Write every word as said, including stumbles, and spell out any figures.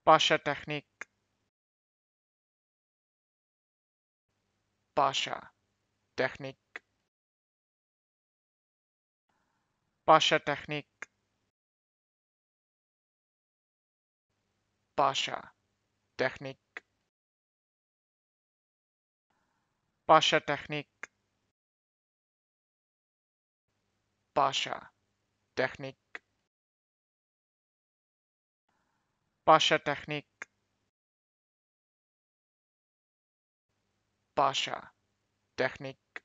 Pasha Technique, Pasha Technique, Pasha Technique, Pasha Technique, Pasha Technique, Pasha Technique, Pasha Technique, Pasha Technique.